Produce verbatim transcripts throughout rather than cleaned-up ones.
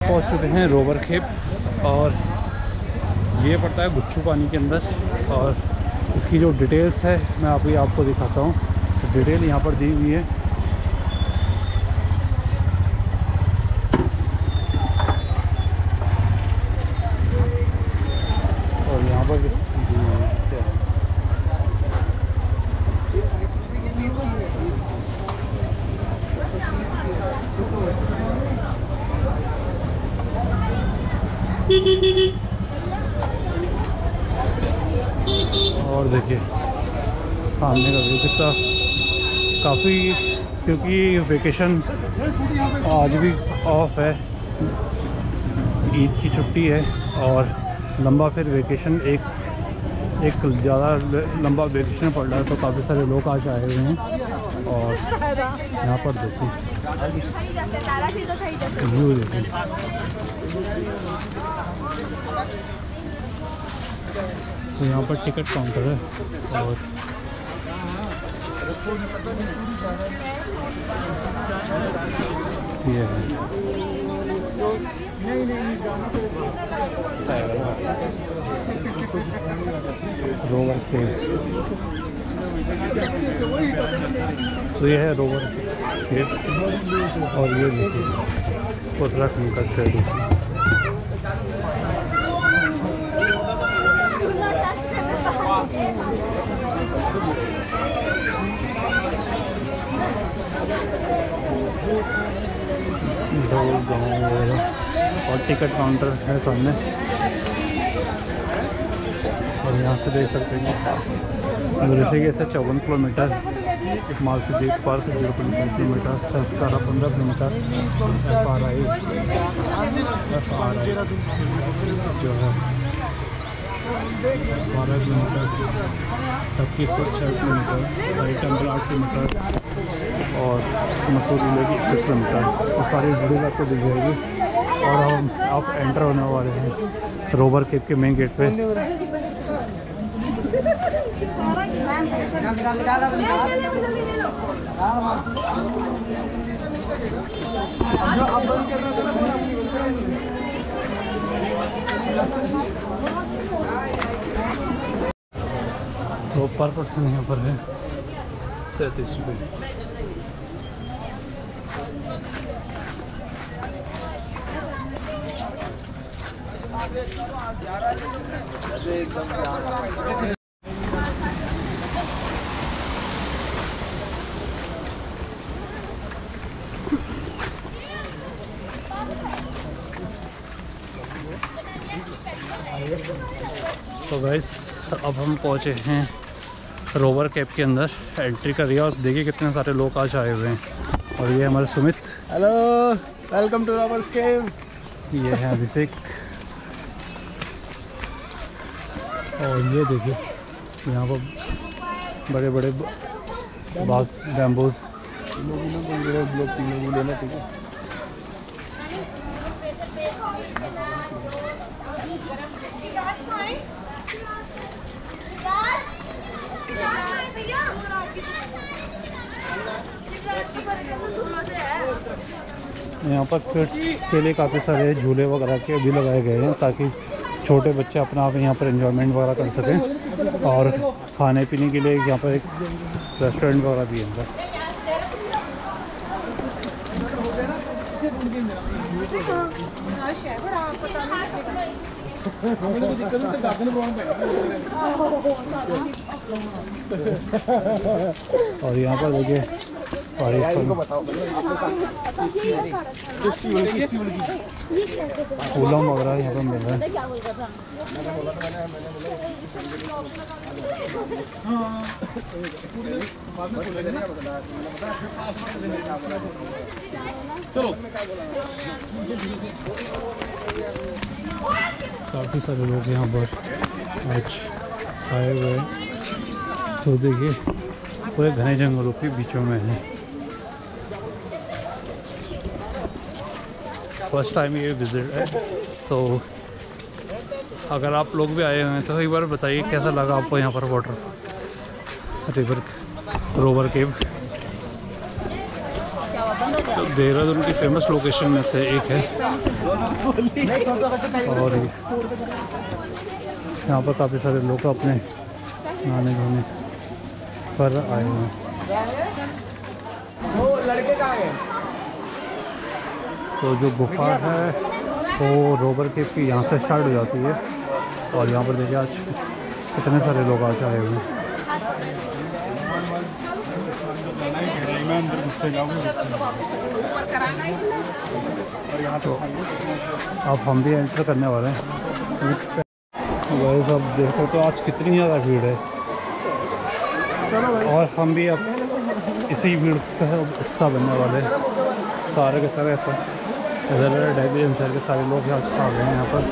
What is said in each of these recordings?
पहुंच चुके हैं रोवर केव और ये पड़ता है गुच्छू पानी के अंदर। और इसकी जो डिटेल्स है मैं अभी आपको दिखाता हूँ। तो डिटेल यहाँ पर दी हुई है। और यहाँ पर और देखिए सामने का व्यू कितना काफ़ी, क्योंकि वेकेशन आज भी ऑफ है, ईद की छुट्टी है और लंबा फिर वेकेशन एक एक ज़्यादा लंबा वेकेशन पड़ रहा है। तो काफ़ी सारे लोग आज आए हुए हैं और यहाँ पर देखिए व्यू देखिए। तो यहाँ पर टिकट काउंटर है और ये है रोवर केव। तो ये है रोवर केव और ये देखिए उत्तराखंड का ट्रेडिशन। और टिकट काउंटर है सामने और यहाँ से देख सकते हैं ऋषिकेश से चौवन किलोमीटर, माल से देख park zero point five kilometre, Sanskara पंद्रह kilometre, F R I F R I जो है बारह किलोमीटर, पच्चीस सौ छः किलोमीटर, साई टेम्पल आठ किलोमीटर और मसूरी लेगी इक्कीस किलोमीटर। तो सारी वीडियो आपको दिख जाएगी। और हम आप एंटर होने वाले हैं रोवर केव के मेन गेट पे। तो पर पर्सन यहाँ पर है तैंतीस रुपये। तो गाइस अब हम पहुँचे हैं रोवर केव के अंदर, एंट्री कर रही है और देखिए कितने सारे लोग आज आए हुए हैं। और ये हमारे सुमित, हेलो वेलकम टू रोवर केव। ये है अभिषेक और ये देखिए यहाँ पर बड़े बड़े बाग बैम्बूज। यहाँ पर किड्स के लिए काफ़ी सारे झूले वगैरह के भी लगाए गए हैं ताकि छोटे बच्चे अपना आप यहाँ पर एंजॉयमेंट वगैरह कर सकें। और खाने पीने के लिए यहाँ पर एक रेस्टोरेंट वगैरह भी है। और यहाँ पर देखिए फूलों वगैरह यहाँ पर मिल रहा है। चलो काफ़ी सारे लोग यहाँ पर आज आए हुए हैं। तो देखिए पूरे घने जंगलों के बीचों में है। फर्स्ट टाइम ये विज़िट है, तो अगर आप लोग भी आए हुए हैं तो एक बार बताइए कैसा लगा आपको यहाँ पर वाटर रिवर रोवर केव। तो देहरादून की फेमस लोकेशन में से एक है और यहाँ पर काफ़ी सारे लोग अपने नहाने धोने पर आए हुए हैं। तो जो गुफा है वो रोबर केव की यहाँ से स्टार्ट हो जाती है और यहाँ पर देखिए आज कितने सारे लोग आज आए हुए हैं। तो अब हम भी एंटर करने वाले हैं। वैसे सब देख सकते हो आज कितनी ज़्यादा भीड़ है और हम भी अब इसी भीड़ का हिस्सा बनने वाले हैं। सारे के सारे ऐसा इधर डेली शहर के सारे लोग यहाँ आ गए हैं यहाँ पर,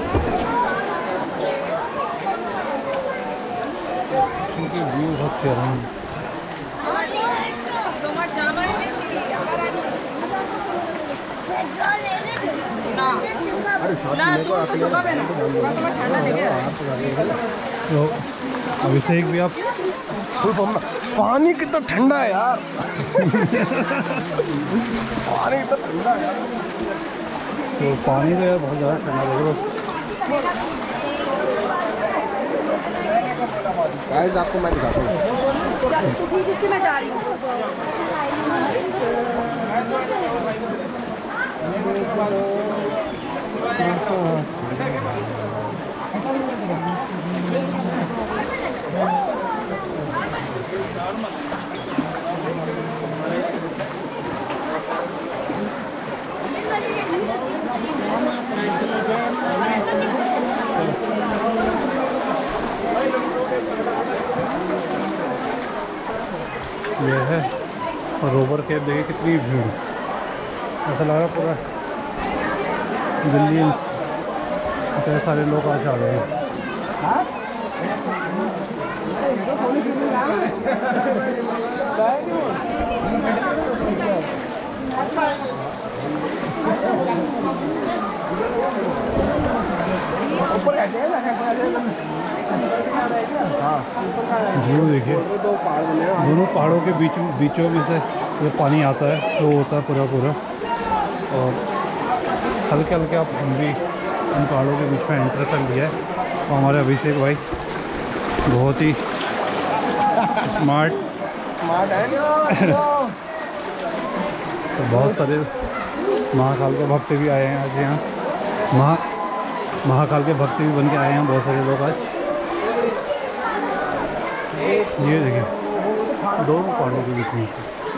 क्योंकि व्यू बहुत प्यारा है। तो अभिषेक भी आप पानी कितना ठंडा है यार। पानी कितना ठंडा है यार। तो पानी तो यार बहुत ज़्यादा ठंडा लग रहा है। गाइस आपको मैं दिखाता हूँ। जिसकी मैं जा रही हूँ। ये है रोबर केव, देखिए कितनी भीड़, ऐसा लग रहा पूरा दिल्ली इतने सारे लोग आज आ गए हैं। व्यू देखिए, दोनों पहाड़ों के बीच बीचों में से ये पानी आता है, फ्लो होता है पूरा पूरा, और हल्के हल्के आप हम भी इन पहाड़ों के बीच में एंटर कर लिया है। तो हमारे अभिषेक भाई बहुत ही स्मार्ट स्मार्ट है। तो बहुत सारे महाकाल के भक्त भी आए हैं आज यहाँ, महा महाकाल के भक्त भी बन के आए हैं बहुत सारे लोग आज। ये देखिए दोनों पहाड़ों के बीच में से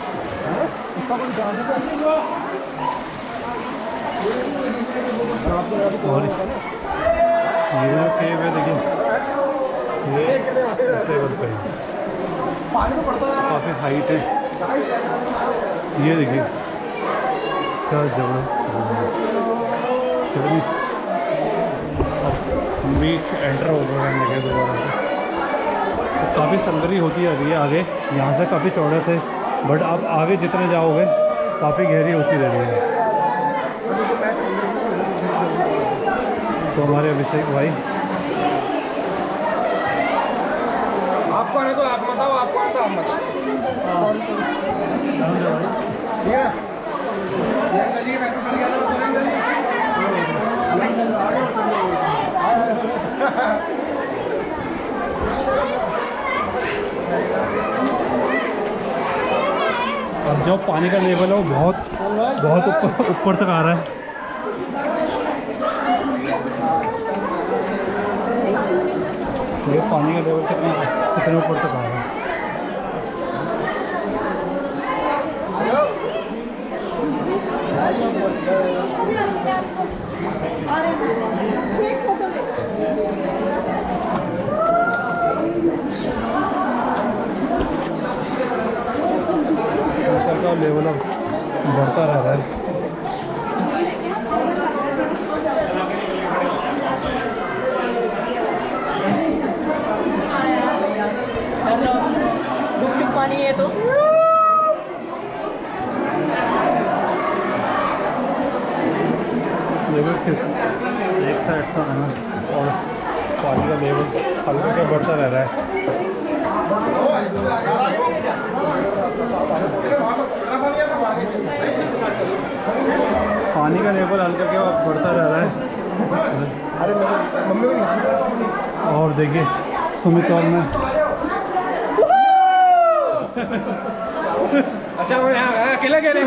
और ये जो केव है देखिए ये इस लेवल पे है, काफ़ी हाइट है। ये देखिए क्या जबरदस्त। हम भी एंटर हो गए हैं देखिए दोबारा से, तो काफ़ी संगरी होती जा रही है आगे, यहाँ से काफ़ी चौड़े थे बट अब आगे जितने जाओगे काफ़ी गहरी होती जा रही है। तो हमारे अभिषेक भाई आपको आने तो आप बताओ, आपको आने तो आप बताओ। ठीक है अब जो पानी का लेवल है वो बहुत बहुत ऊपर ऊपर तक आ रहा है। ये पानी का लेवल कितना कितने ऊपर तक आ रहा है। ऊपर का लेवल अब बढ़ता रह रहा है। पानी है तो लेवल एक साइड से आना और पानी का लेवल हल्का क्या बढ़ता रह रहा है। पानी का लेवल हल्का क्या बढ़ता रह रहा है। अरे मम्मी को और देखिए सुमित और मैं अच्छा मैं यहाँ अकेला अकेले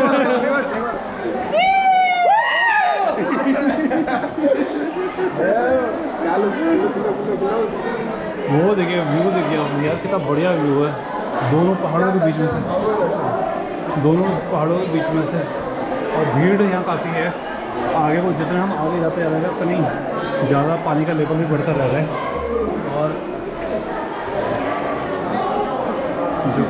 वो देखिए व्यू देखिए आप यार, कितना बढ़िया व्यू है दोनों पहाड़ों के बीच में से, दोनों पहाड़ों के बीच में से। और भीड़ यहाँ काफ़ी है। आगे को जितना हम आगे जाते जा रहे हैं उतनी ज़्यादा पानी का लेवल भी बढ़ता रह रहा है। और जो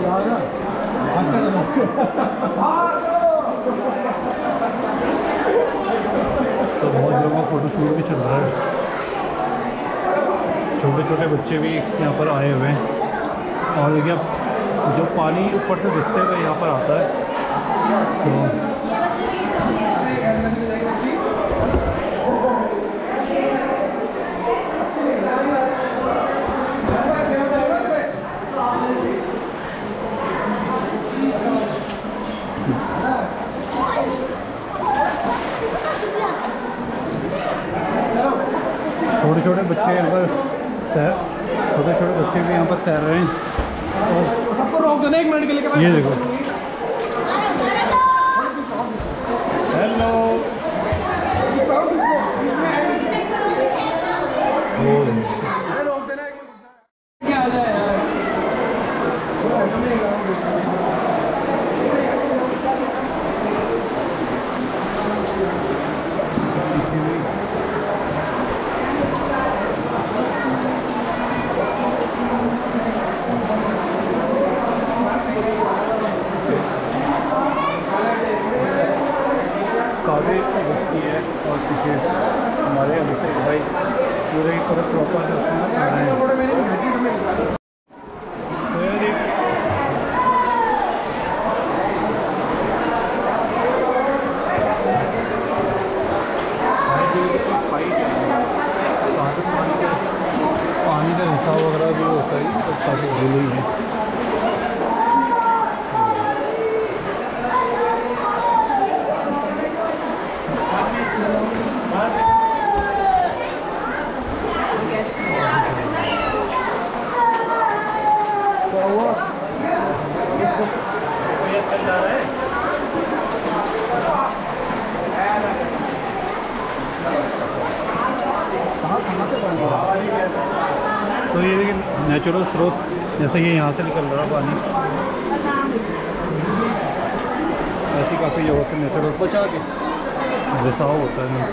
तो बहुत लोगों का फोटोशूट भी चल रहा है। छोटे छोटे बच्चे भी यहाँ पर आए हुए हैं। और देखिए जो पानी ऊपर से रिश्ते हुए यहाँ पर आता है तो छोटे छोटे बच्चे यहाँ पर तैर छोटे छोटे बच्चे भी यहाँ पर तैर रहे हैं। और सबको रोक दो ना एक मिनट के लिए। ये देखो, हेलो रोक देना क्या आ जाए यार। काफ़ी रिस्की है। और पीछे हमारे अभिषेक भाई पूरे की पूरे प्रॉपर से उसमें आ रहे हैं। तो यार ये फाइट है, काफ़ी पानी का पानी का हिसाब वगैरह जो होता है तो काफ़ी जरूरी है। तो ये देखिए नेचुरल स्रोत जैसे ये यहाँ से निकल रहा पानी, ऐसी काफ़ी जगह से नेचुरल बचा के रिसाव होता है इनसे।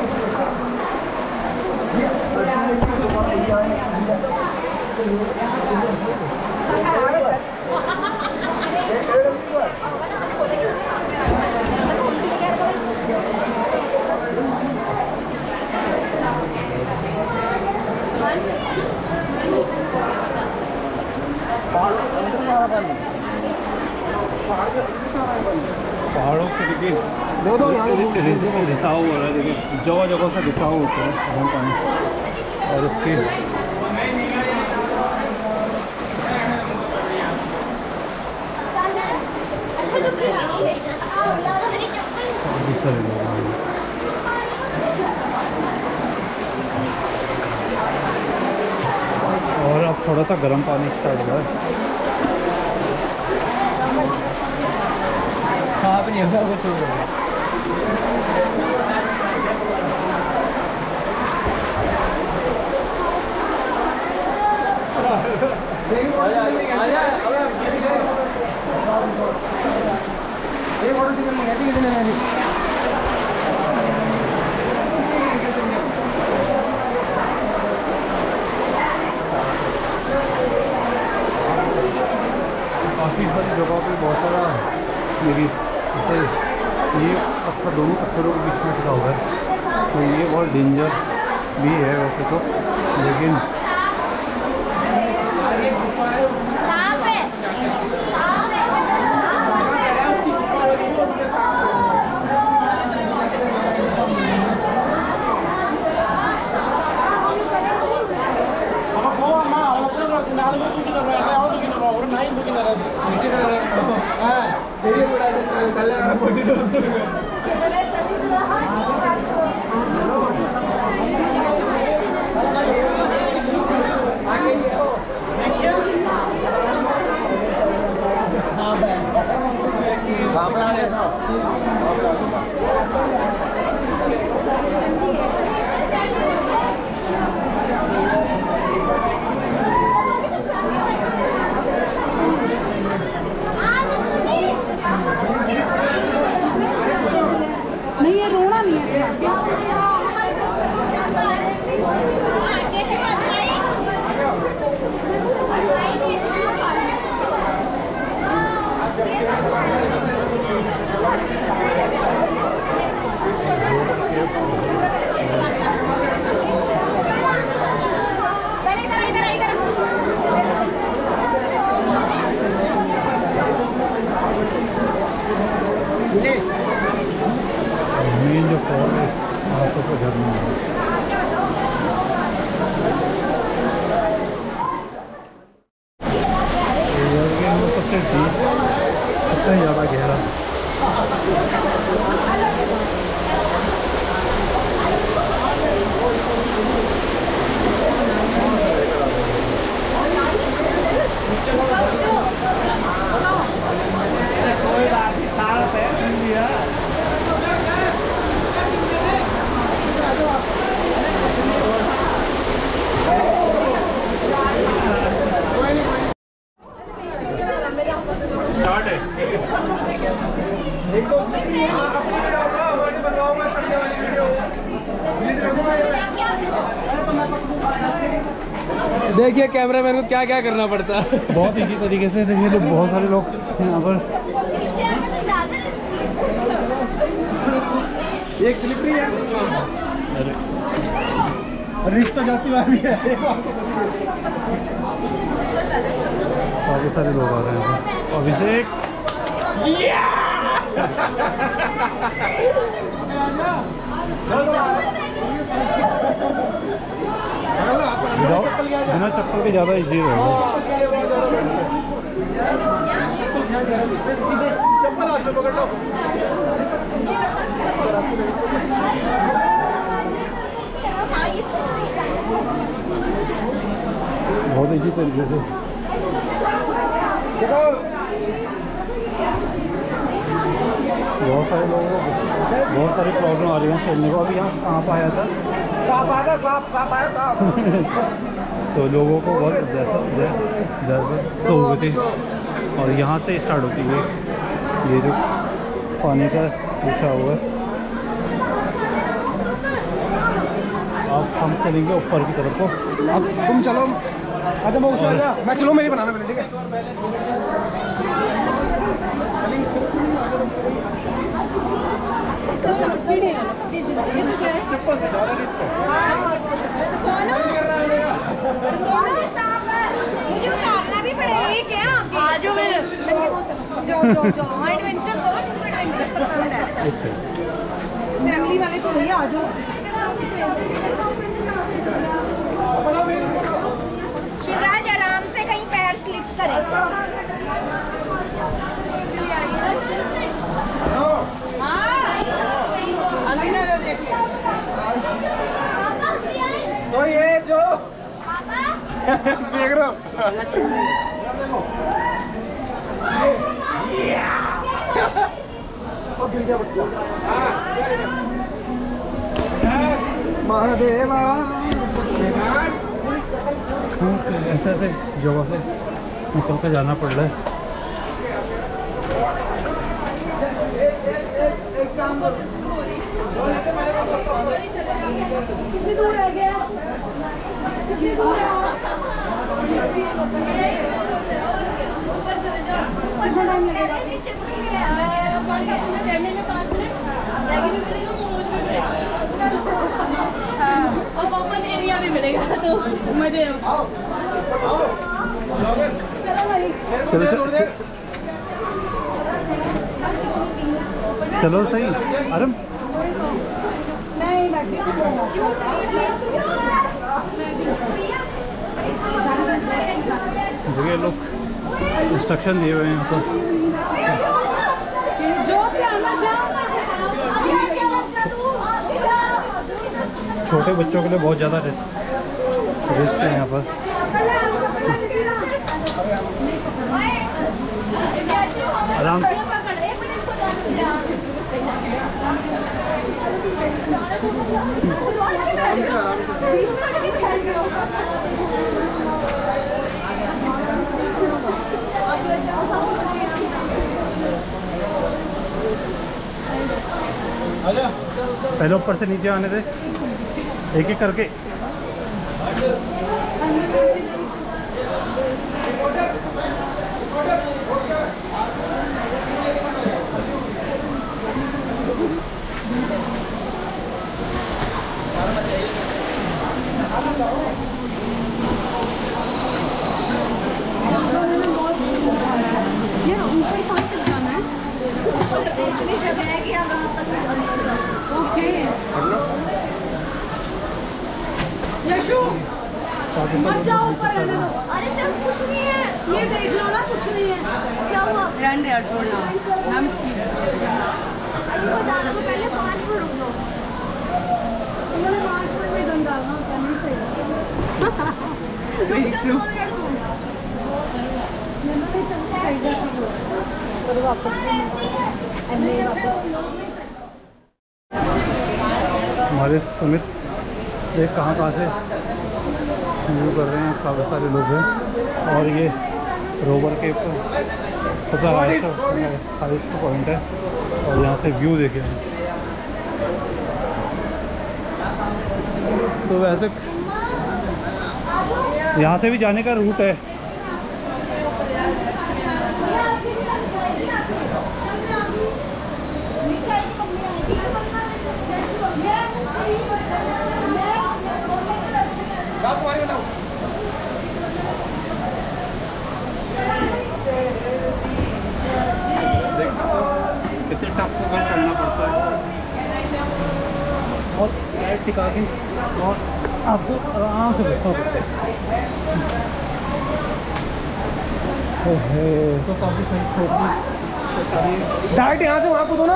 पहाड़ों के देखिए दो दो यहाँ रिसाव हो रहा है। देखिए जगह जगह से रिसाव होता है गर्म पानी। और उसके और अब थोड़ा सा गर्म पानी स्टार्ट हुआ है। हाँ भी नहीं होगा कुछ काफ़ी सारी जगहों पे बहुत सारा मेरी जैसे ये पत्थर दोनों पत्थरों के बीच में टिका हुआ है। तो ये बहुत डेंजर भी है वैसे तो, लेकिन नहीं ये रोना नहीं है। मेन जो फॉल है आसपास का झरना है। सबसे डीप सबसे ज़्यादा गहरा कोई बात नहीं, सारा पैसा दिया। स्टार्ट है। देखिए कैमरामैन को क्या क्या करना पड़ता है। बहुत इजी तरीके से देखिए, तो बहुत सारे लोग यहाँ पर एक स्लिपरी है, रिश्ता जाती वाली है। काफ़ी सारे लोग आ रहे हैं। अभिषेक बिना चप्पल के ज़्यादा इजी रहेगा। चप्पल हाथ में पकड़ लो। बहुत इजी तरीके से बहुत सारे लोगों को बहुत सारी प्रॉब्लम आ रही है चलने को। अभी यहाँ सांप आया था, सांप आया था, सांप सांप आया था। तो लोगों को बहुत दहशत दहशत तो हो गई थी। और यहाँ से स्टार्ट होती है ये जो पानी का बिछा हुआ है। अब हम चलेंगे ऊपर की तरफ को। अब तुम चलो, अच्छा मैं उसे आजा, मैं चलो मेरी बनाना पड़े, ठीक है। चप्पल से ज़्यादा रिस्क है। सोनू सोनू मुझे उतारना भी पड़ेगा। ठीक है आगे आ जाओ मेरे जाओ जाओ जाओ हाँ एडवेंचर करो, तुमको एडवेंचर पसंद है। फैमिली वाले तो भैया आ जाओ। शिवराज आराम से कहीं पैर स्लिप करे। देख लिया तो ये जो देख रहे हो महादेवा ऐसे ऐसे जगह से निकल कर जाना पड़ रहा है। कितनी दूर रह गया? और ओपन एरिया भी मिलेगा तो मजे। चलो चलो चलो सही आराम। नहीं बैठी देखिए लोग इंस्ट्रक्शन दिए हुए हैं यहाँ पर। जो छोटे बच्चों के लिए बहुत ज़्यादा रिस्क रिस्क है यहाँ पर। आराम से पहले ऊपर से नीचे आने दे, एक एक करके। ये ऊपर कहाँ तक जाना है? ओके यशु मत जाओ ऊपर, रहने दो। अरे चल कुछ नहीं है, ये देख लो ना, कुछ नहीं है। क्या हुआ? रहने यार, छोड़ना हम। अरे बता दो, पहले पाँच में रुक दो। उन्होंने पाँच मिनट में गंदा डालना होता नहीं सही। रुक जाओ दो मिनट तुम। मैंने चल सही जाती हो तो वापस एंड हमारे समित देख कहाँ कहाँ से व्यू कर रहे हैं, काफ़ी सारे लोग हैं। और ये रोवर के पता हाईएस्ट पॉइंट है और यहाँ से व्यू देखे हैं। तो वैसे यहाँ से भी जाने का रूट है। कितने टफ होकर चलना पड़ता है और पैर टिका के, और आपको आराम से बैठना पड़ता है। तो काफ़ी सही छोटी डायरेक्ट यहाँ से वहाँ कूदो ना।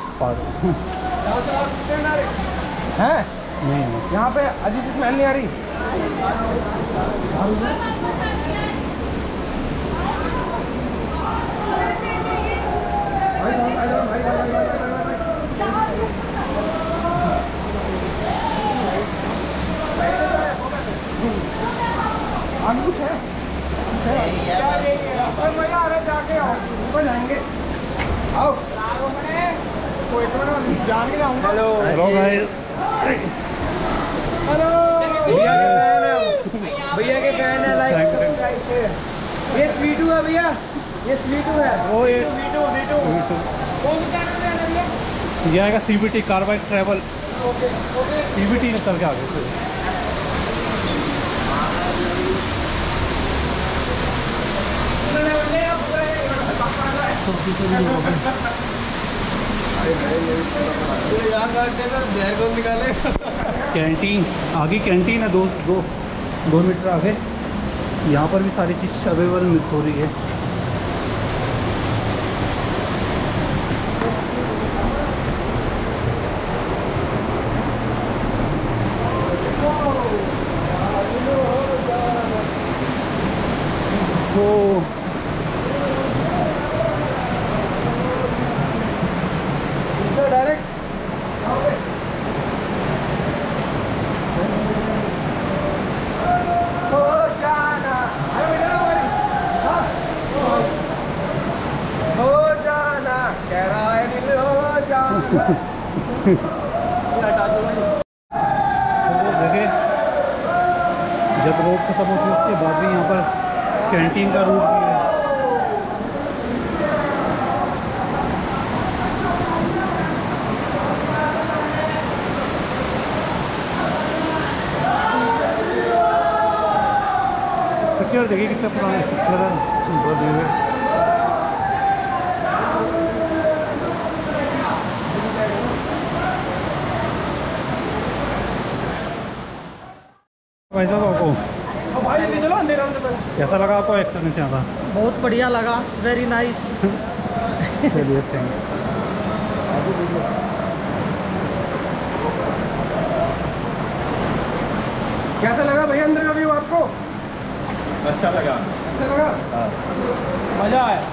है नहीं यहाँ पे अजीब सी स्मेल नहीं आ रही। आगे कुछ है? मजा आ रहा है, जाके आओ, ऊपर जाएंगे। आओ जाने ना। हेलो हेलो भाई, हेलो भैया के फैन है, भैया के फैन है। लाइक ये स्वीटू है भैया, ये स्वीटू है। वो ये स्वीटू स्वीटू कौन सा चैनल पे है भैया? ये आएगा C B T carbide travel. Okay okay C B T निकल के आगे से निकाले। कैंटीन आगे, कैंटीन है दो दो दो मीटर आगे। यहाँ पर भी सारी चीज़ अवेलेबल मिल हो रही है। तो डायरेक्ट हो जाना, हो जाना, कह रहा है दिल हो जाना। तो देखिए, जब रोड खत्म होती है उसके बाद भी यहाँ पर कैंटीन का रूट भी है। स्ट्रक्चर देखिए कितना पुराना स्ट्रक्चर है बने हुए। भाई साहब आपको भाई ले चलो अंधेरा में। कैसा लगा आपको एक्सपीरियंस यहाँ का? बहुत बढ़िया लगा, वेरी नाइस। चलिए थैंक यू। कैसा लगा भैया अंदर का व्यू आपको? अच्छा लगा। अच्छा लगा? हाँ। मजा आया।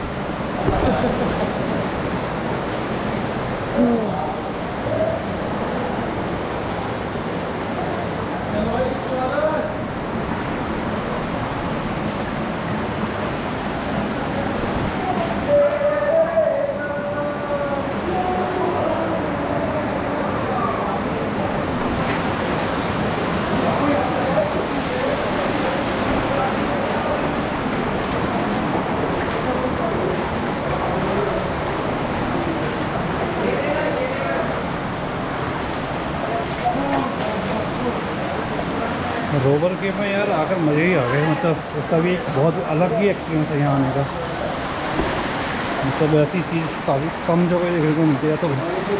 रोवर के में यार आकर मज़े ही आ गए। मतलब उसका भी एक बहुत अलग ही एक्सपीरियंस है यहाँ आने का। मतलब ऐसी चीज़ काफ़ी कम जगह देखने को मिलती है। तो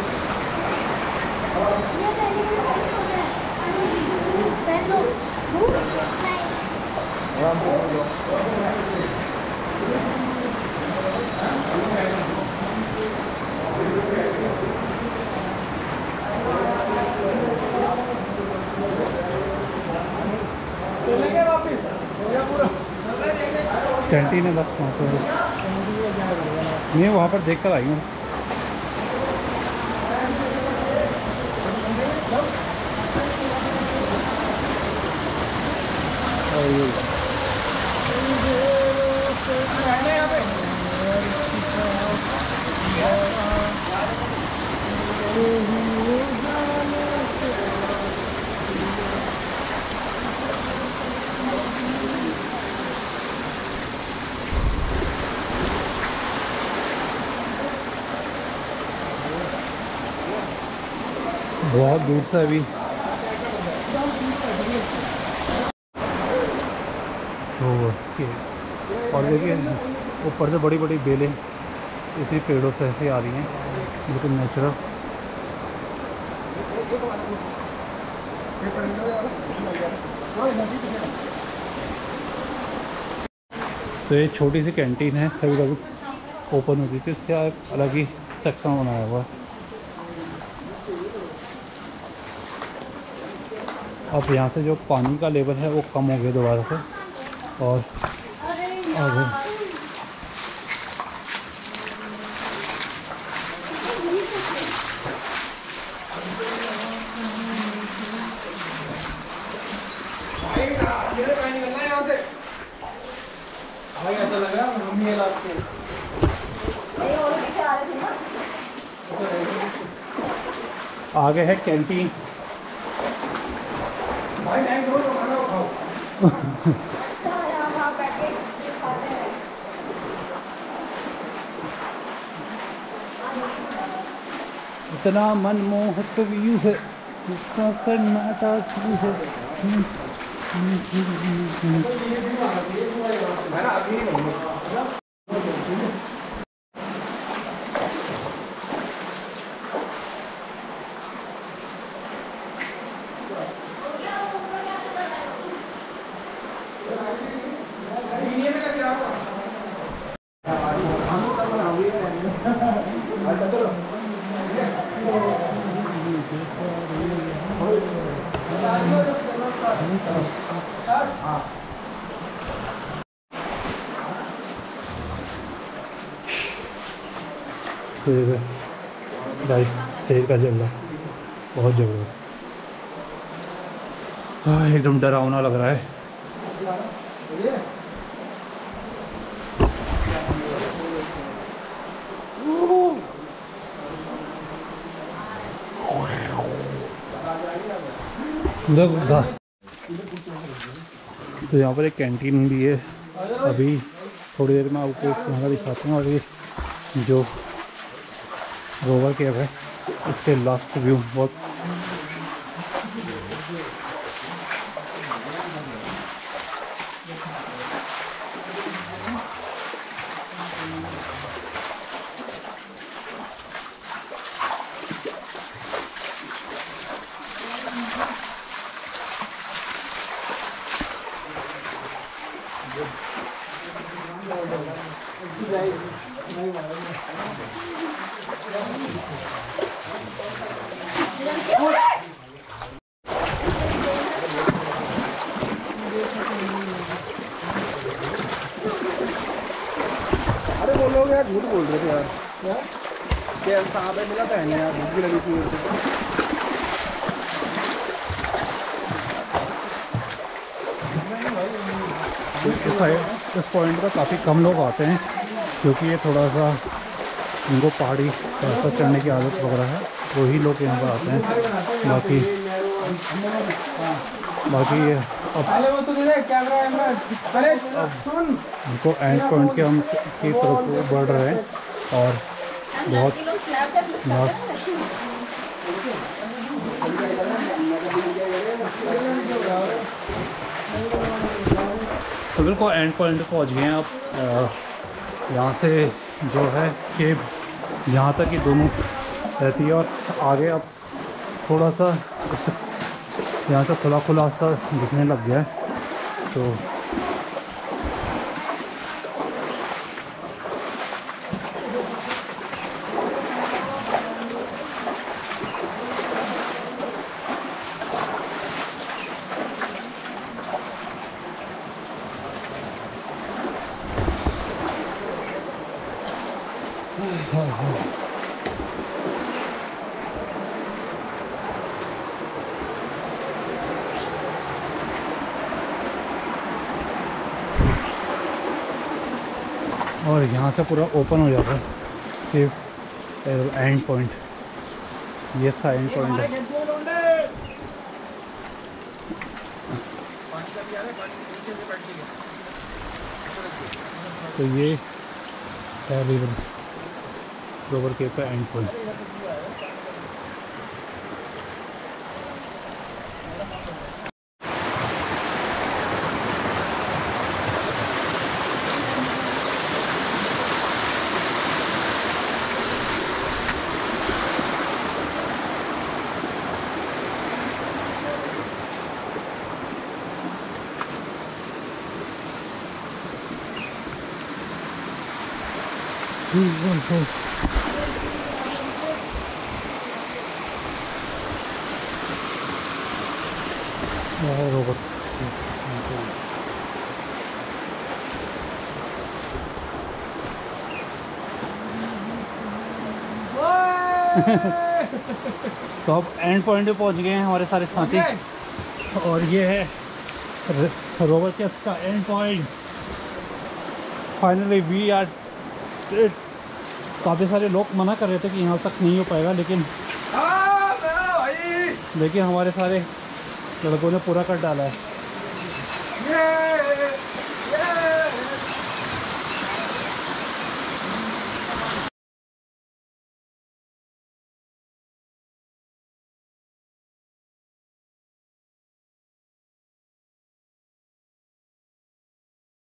चलेंगे वापस? हो गया पूरा? कैंटीन है बस वहाँ पर। नहीं वहाँ पर देख कर आई हूँ। और ये रहना है यहाँ पे? बहुत दूर से अभी तो उसके और देखिए ऊपर से बड़ी बड़ी बेलें इसी पेड़ों से ऐसे आ रही हैं, बिल्कुल नेचुरल। तो ये छोटी सी कैंटीन है, कभी कभी ओपन होती थी, इसका एक अलग ही सेक्शन बनाया हुआ है। अब यहाँ से जो पानी का लेवल है वो कम हो गया दोबारा से और आगे निकलना है यहाँ से। भाई ऐसा लगा हम ही लास्ट को। आगे है कैंटीन। भाई टैंक खोलो तो खाना खाओ। इतना मनमोहक व्यू है, जिसका सन्नाटा व्यू है। गाइस शेर का जंगल बहुत ज़बरदस्त, हाँ एकदम डरावना लग रहा है। तो यहाँ पर एक कैंटीन भी है, अभी थोड़ी देर में आपको वहाँ दिखाते हैं। और ये जो रोवर केव है इसके लास्ट व्यू बहुत यार झूठ बोल रहे थे यार यार तेल साहब है मिला था नहीं यार भूख भी लगी थी इस साइड इस पॉइंट पर काफ़ी कम लोग आते हैं क्योंकि ये थोड़ा सा इनको पहाड़ी रास्ता चढ़ने की आदत वगैरह है, वही लोग यहाँ पर आते हैं। बाकी बाकी ये अब अब इनको एंड पॉइंट के हम की तरफ बढ़ रहे हैं और बहुत बहुत तो बिल्कुल एंड पॉइंट पहुँच गए हैं अब। यहाँ से जो है कि यहाँ तक ही दोनों रहती है और आगे अब थोड़ा सा यहाँ से खुला खुला सा दिखने लग गया है। तो और यहाँ से पूरा ओपन हो जाता है कि एंड पॉइंट, ये इसका एंड पॉइंट है। तो ये है रिवर रोवर केव का एंड पॉइंट। रोवर तो अब एंड पॉइंट पे पहुंच गए हैं हमारे सारे साथी और ये है रोवर केव्स का end point. Finally we are. काफ़ी सारे लोग मना कर रहे थे कि यहाँ तक नहीं हो पाएगा, लेकिन लेकिन हमारे सारे लड़कों ने पूरा कर डाला है।